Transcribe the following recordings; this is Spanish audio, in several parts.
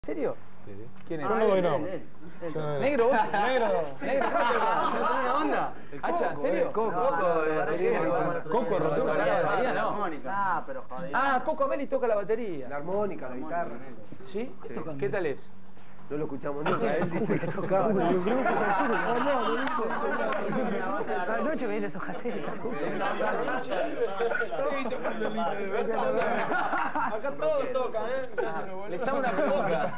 ¿En serio? Sí, sí. ¿Quién es? Yo no doy no. ¿Negro vos? Negro. ¿Negro? ¿No tenés una onda? ¿Hacha? ¿En serio? Coco, Coco, ¿Toca la batería, no? Ah, pero joder. Ah, Coco Ameli toca la batería. La armónica, la guitarra. ¿Sí? ¿Qué tal es? No lo escuchamos nunca, él dice que tocaba. Yo creo que no, lo dijo. Anoche me esos jatetes. Acá todos tocan, ¿eh? Les hago una pregunta.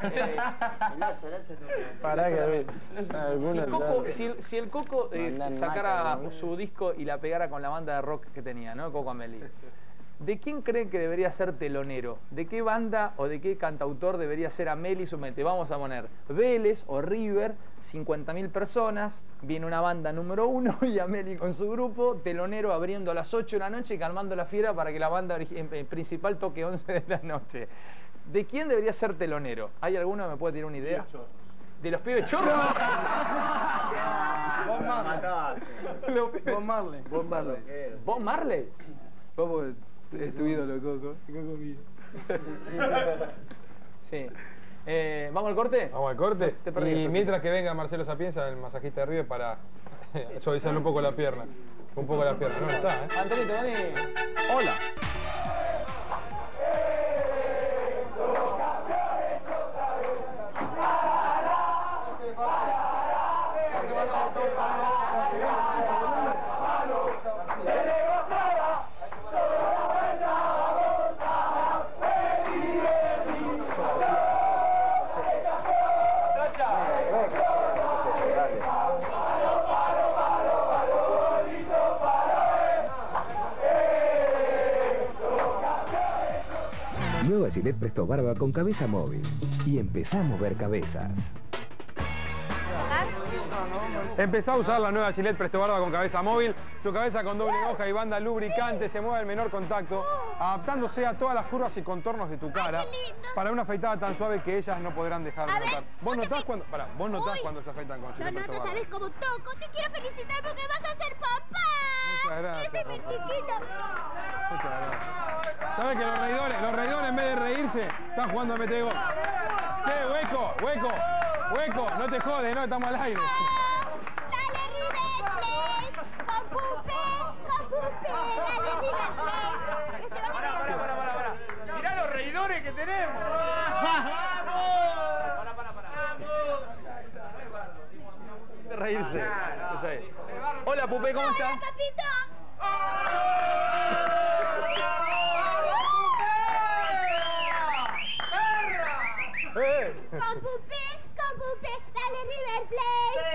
Pará que Si el Coco sacara su disco y la pegara con la banda de rock que tenía, ¿no? Coco Ameli. ¿De quién creen que debería ser telonero? ¿De qué banda o de qué cantautor debería ser Ameli su mente? Vamos a poner Vélez o River, 50.000 personas, viene una banda número 1 y Ameli con su grupo, telonero abriendo a las 8 de la noche y calmando la fiera para que la banda principal toque 11 de la noche. ¿De quién debería ser telonero? ¿Hay alguno que me puede tirar una idea? ¿De los pibes chorros? Bob Marley. Bob Marley. ¿Bob Marley? ¿Cómo es tu ídolo, Coco? Coco mío. Sí. ¿Vamos al corte? Vamos al corte. Te perdí, Y mientras que venga Marcelo Sapienza, el masajista de River, para suavizarle un poco la pierna. Un poco la pierna. No está, ¿eh? Antonito, vení. Hola. Nueva Gillette Presto Barba con cabeza móvil. Y empezamos a ver cabezas. Empezá a usar la nueva Gillette Presto Barba con cabeza móvil. Su cabeza con doble hoja y banda lubricante se mueve al menor contacto, adaptándose a todas las curvas y contornos de tu cara para una afeitada tan suave que ellas no podrán dejar de notar. ¿Vos notás cuando, vos notás cuando se afeitan con Gillette Presto Barba? ¿Sabes cómo toco? Te quiero felicitar porque vas a ser papá. Muchas gracias, Ese es mi chiquito. Muchas gracias. ¿Sabes que los reidores en vez de reírse están jugando a meter gol? Che, hueco, no te jodes, no, estamos al aire. Dale River Plate, con Pupe, dale River Plate. Pará. Mirá los reidores que tenemos. De reírse. Hola, Pupe, ¿cómo estás? Hola, papito. Con Pupe, dale River Plate.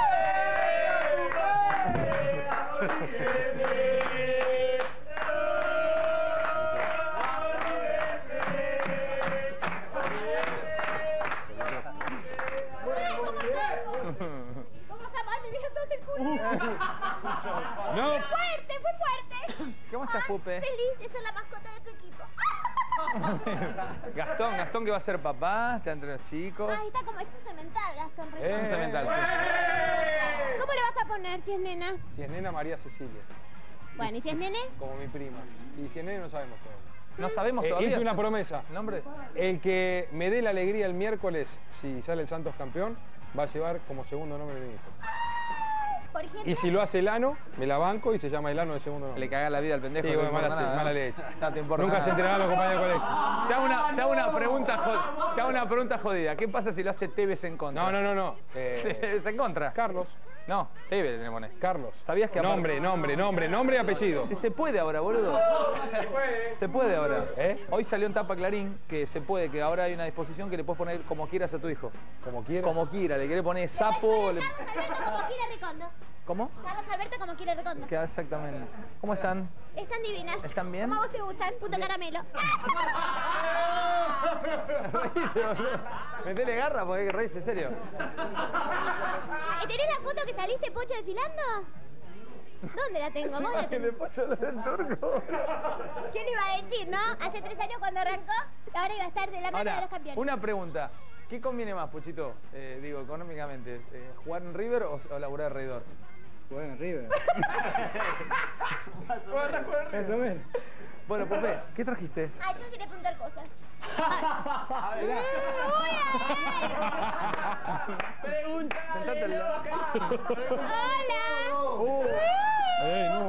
¿Cómo estamos? Me vieron todo el culo. No. Fue fuerte. ¿Cómo estás, Pupe? Feliz de ser la mascota de tu equipo. Gastón que va a ser papá, está entre los chicos. Ahí está como es un cemental, Gastón. Es un cemental, sí. ¿Cómo le vas a poner si es nena? Si es nena, María Cecilia. Bueno, ¿y si es nene? Como mi prima. Y si es nene, no sabemos todo. No sabemos todavía. Hice una promesa. ¿Nombre? El que me dé la alegría el miércoles, si sale el Santos campeón, va a llevar como segundo nombre de mi hijo. Por ejemplo. Y si lo hace Elano, me la banco y se llama Elano de segundo nombre. Le caga la vida al pendejo. Sí, no bueno, te importa nada, mala ¿no? leche. No te importa Nunca nada. se entrenarán los compañeros de colegio. Te hago una pregunta jodida. ¿Qué pasa si lo hace Tevez en contra? No. ¿Tevez en contra? Carlos. No, Tevez le pones. Carlos. ¿Sabías que Nombre y apellido. Si se puede ahora, boludo. Se puede ahora. Hoy salió en tapa Clarín que se puede, que ahora hay una disposición que le puedes poner como quieras a tu hijo. Como quiera. Como quiera, le querés poner sapo. Carlos Alberto como quiere Recondo. ¿Cómo? Carlos Alberto como quiere Recondo. Queda exactamente. ¿Cómo están? Están divinas. ¿Están bien? ¿Cómo a vos te gustan? Puto caramelo. Metele garra porque hay que reírse, en serio. ¿Tenés la foto que saliste, Pocho, desfilando? ¿Dónde la tengo? ¿Vos la tenés? ¿Quién iba a decir, no? Hace 3 años cuando arrancó, ahora iba a estar de la mano de los campeones. Una pregunta. ¿Qué conviene más, Puchito? Digo, económicamente. ¿Jugar en River o laburar de reidor? Jugar en River. Eso es. Bueno, Pupe, ¿qué trajiste? Ah, yo quería preguntar cosas. Pregunta. Sentate al lado. Hola. No.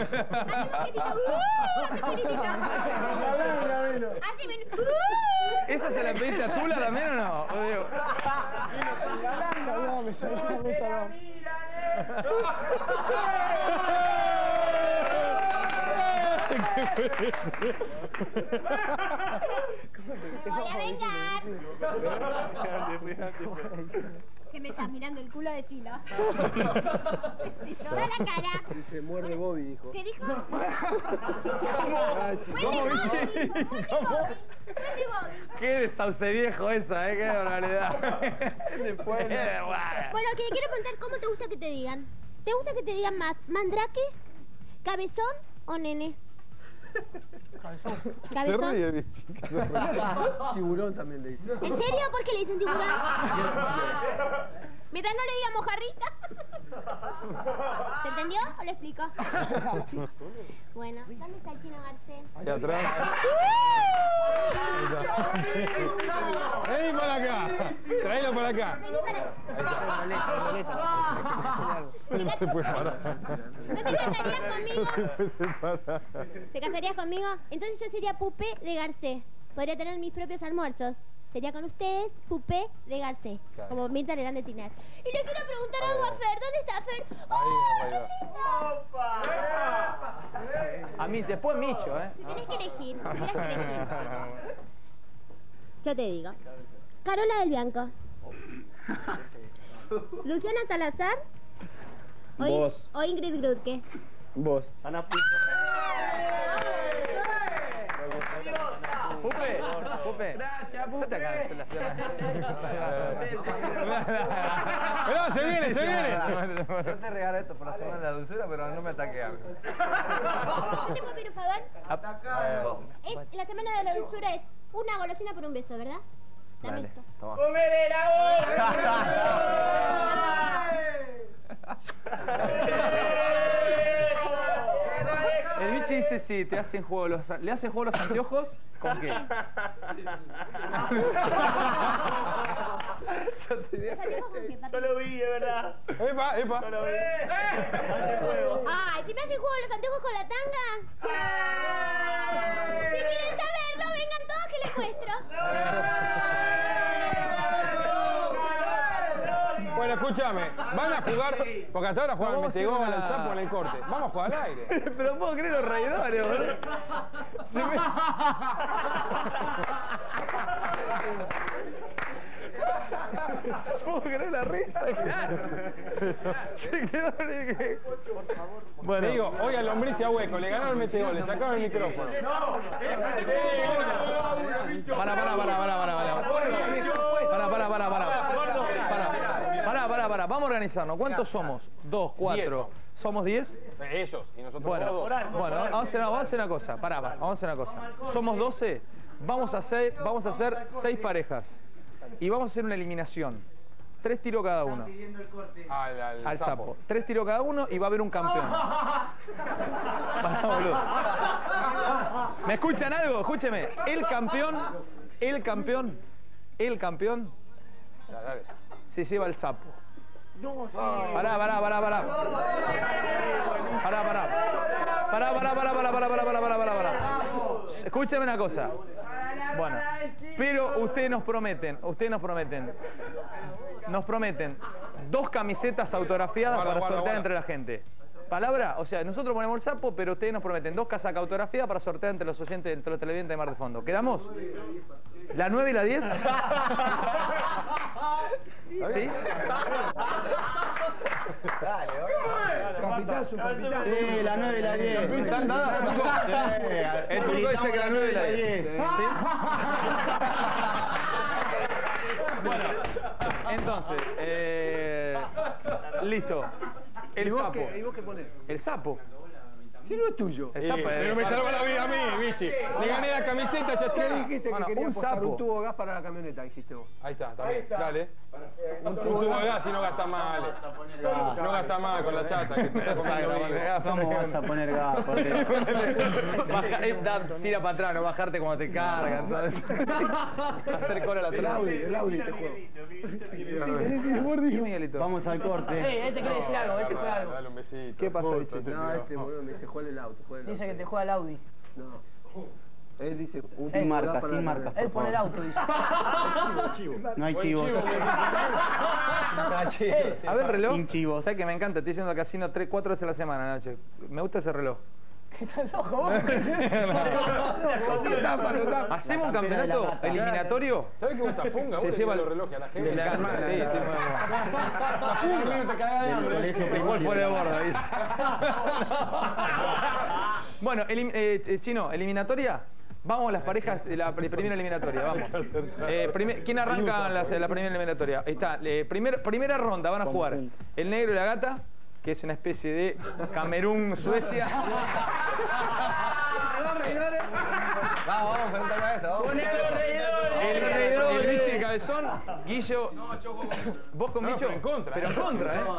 ¿Esa se la pediste a Tula también o no? O digo, Voy a vengar. Que me estás mirando el culo de Chilo. Toda la cara. Se muerde Bobby, dijo. ¿Qué dijo? ¿Cómo, Vichy? ¿Cómo? Qué de sauce viejo esa, qué barbaridad. Bueno, que le quiero preguntar cómo te gusta que te digan. ¿Te gusta que te digan más mandrake, cabezón o nene? Se ¿Cabezón? ríe, Vichy. Tiburón también le dice. ¿En serio? ¿Por qué le dicen tiburón? Mientras no le diga mojarrita. ¿Se entendió o le explico? Bueno, ¿dónde está el chino Garcés? Ahí atrás. Vení para acá. Traelo para acá. Vení para acá. No se puede parar. ¿No te casarías conmigo? ¿Te casarías conmigo? Entonces yo sería Pupé de Garcés. Podría tener mis propios almuerzos. Sería con ustedes, Pupé de Garcés. Claro. Como Mirta le dan de Tinar. Y le quiero preguntar algo a Fer. ¿Dónde está Fer? ¡Oh, A mí, después Micho, ¿eh? Tienes que elegir. Tienes que elegir. Yo te digo. Carola del Bianco. Luciana Salazar. Vos. O Ingrid Grutke. Vos. Ana Puta. Pupe. Gracias, Pupe. Te acá, las piernas. Mirá, se viene, se viene. Yo te regalo esto por la semana de la dulzura, pero no me ataque algo. ¿No te puedo pedir un favor? La semana de la dulzura es una golosina por un beso, ¿verdad? Dame Dale, esto. toma. El bicho dice si te hacen juego los... ¿Le hacen juego los anteojos? ¿Con qué? ¿Los anteojos con qué, papi? Yo lo vi, de verdad. Epa, epa. Yo lo vi. Ay, ¿si me hacen juego los anteojos con la tanga? Si quieren saberlo, vengan todos que les muestro. Bueno, escúchame, van a jugar, porque hasta ahora juegan el Vamos a hacer metegol, una- el sapo en el corte. Vamos a jugar al aire. Pero no puedo creer los reidores, boludo. Se me... puedo creer la risa. Se quedó... Bueno, te digo, hoy al lombriz y a hueco, le ganaron el metegol, le sacaron el micrófono. Para. Vamos a organizarnos. ¿Cuántos somos? 2, 4. ¿Somos 10? Ellos, y nosotros Bueno, dos. vamos a hacer una cosa. Vamos a hacer una cosa. Somos 12. Vamos a hacer 6 parejas. Y vamos a hacer una eliminación. 3 tiros cada uno. Al sapo. 3 tiros cada uno y va a haber un campeón. Pará, boludo. ¿Me escuchan algo? Escúcheme. El campeón Dale. se lleva el sapo. Pará. Escúcheme una cosa. Bueno, pero ustedes nos prometen 2 camisetas autografiadas Guarda, para guarda, sortear guarda. entre la gente. ¿Palabra? O sea, nosotros ponemos el sapo, pero ustedes nos prometen 2 casacas autografiadas para sortear entre los oyentes, entre los televidentes de Mar de Fondo. ¿Quedamos? ¿La 9 y la 10? ¿Sí? Capitán, su capitán. Sí, la 9 y la 10. ¿Están dadas? El turco dice que la 9 y la 10. ¿Sí? Bueno, entonces, listo. El sapo. ¿Y vos qué ponés? El sapo. Si no es tuyo. El sapo Pero me salvó la vida a mí, bichi. Le gané la camiseta, ya ¿Qué está. dijiste Bueno, que quería un apostar sapo. un tubo de gas para la camioneta, dijiste vos? Ahí está bien. Dale. Un tubo de gas y no gasta mal. No gasta mal con la chata que te está comiendo vivo. ¿Cómo vas a poner gas? Tira para atrás, no bajarte cuando te cargan. Hacer cola a la atrás. El Audi te juego. ¿Qué Miguelito? Vamos al corte. Este quiere decir algo, este juega algo. Dale un besito. ¿Qué pasó, Justo, bichi? No, este boludo me dice, juega el auto, juega el Dice auto. que te juega el Audi. No. Él dice, un Sin tubo de marca, gas para sin la marca. camioneta. Él pone el auto, dice. No hay Buen chivos. chivo, A ver, reloj. Sin chivos. ¿Sabes que me encanta? Estoy yendo al casino 4 veces a la semana, noche. Me gusta ese reloj. ¿Qué estás loco vos? ¿Hacemos un campeonato eliminatorio? ¿Sabés qué gusta funga? Se Vos le lleva tirás los relojes a la gente. Me encanta, sí, estoy muy Del colegio Igual fuera de primario. borda, dice. Bueno, Chino, eliminatoria. Vamos las parejas de la primera eliminatoria, vamos. ¿Quién arranca la primera eliminatoria? Ahí está, primera ronda, van a jugar el negro y la gata, que es una especie de Camerún-Suecia. Vamos, preguntarme a esto. El bicho y cabezón, Guillo. ¿Vos con bicho? en contra. Pero en contra, ¿eh?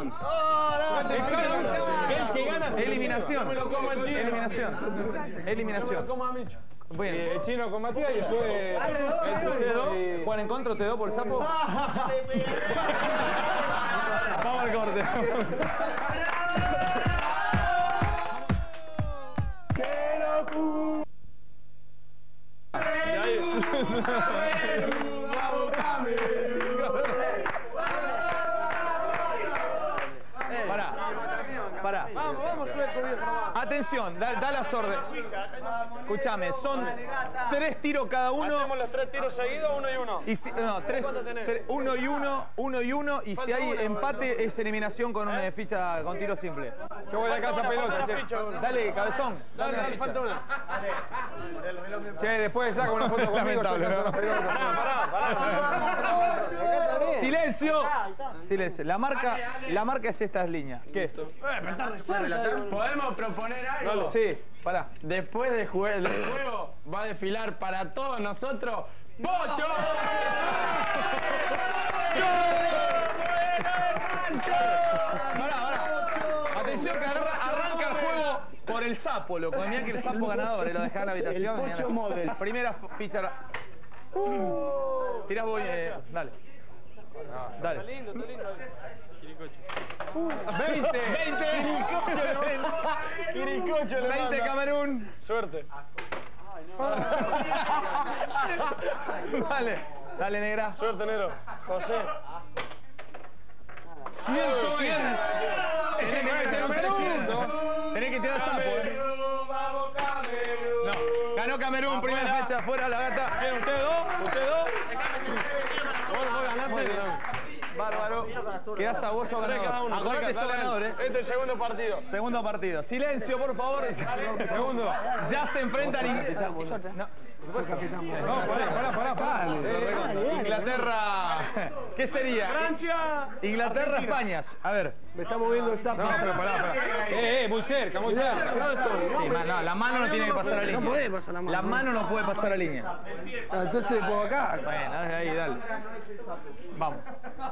El que gana se Eliminación. me lo como el chino. Eliminación. Eliminación. Como a Micho. Bien. El chino con Matías y después... ¿Ustedes dos? ¿Juegan en contra ustedes dos por el sapo? Vamos al corte. Pará. Vamos, suelto, viejo. Atención, da las órdenes. Escúchame, son 3 tiros cada uno. ¿Hacemos los 3 tiros seguidos, 1 y 1? Y si, no, 1 y 1, y si hay empate es eliminación con una ficha con tiro simple. Yo voy de casa pelota, che. Dale, cabezón. Dale, falta una. Che, después saca una foto conmigo. Silencio. Silencio. La marca es estas líneas. ¿Qué es? ¿Podemos proponer algo? Sí, pará. Después del juego va a desfilar para todos nosotros ¡Pocho! Pará. Atención que arranca el juego por el sapo, loco. Mirá que el sapo ganador, lo dejá en la habitación. El Pocho Model. Primera ficha. Tirás vos, dale. Dale. Está lindo. 20 Camerún. Suerte. Dale, negra. Suerte, negro. José. 100. Tenés que meter un 300. Tenés que tirar sapo, No, ganó Camerún, primera fecha, fuera la gata. Bien, ustedes dos. Vos ganaste. Bárbaro. Quedás a vos o ganador. Acordate, sos ganador, Este es el segundo partido. Segundo partido. Silencio, por favor. Segundo. Ya se enfrentan. Pará. Inglaterra. ¿Qué sería? Francia. Inglaterra, España. A ver. Me está moviendo el sapo. No, pero pará. Muy cerca. Sí, no, la mano no tiene que pasar a la línea. No puede pasar la mano. La mano no puede pasar a la línea. Entonces por acá. Bueno, ahí, dale. Vamos.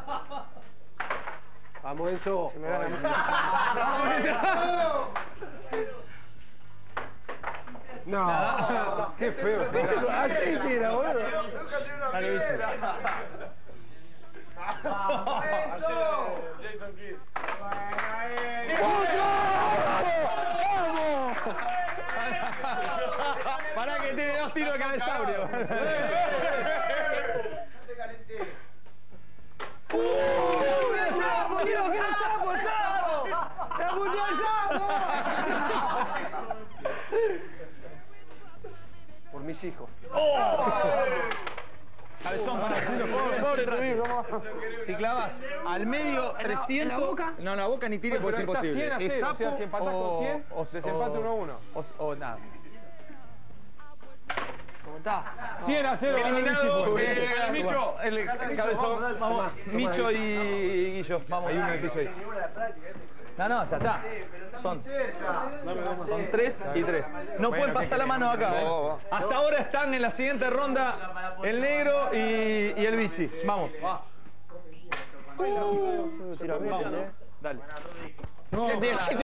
Vamos, Enzo. No. Qué feo. Así tira, boludo. Dale, bicho. Jason Kidd. Pará que tiene 2 tiros de cabezaurio. Por mis hijos. Cabezón, para pobre. Si clavas al medio 300. ¿En la boca? No, en la boca ni tire porque es imposible. 100 a 0. O sea, si empatás con 100, desempate 1-1. O nada. ¿Cómo está? 100 a 0. Eliminado. Micho. El cabezón. Vamos. Micho y Guillo. Vamos. Hay uno en el piso ahí. No, ya está. Son 3 y 3. No pueden pasar la mano acá. Hasta ahora están en la siguiente ronda el negro y el bichi. Vamos. Dale.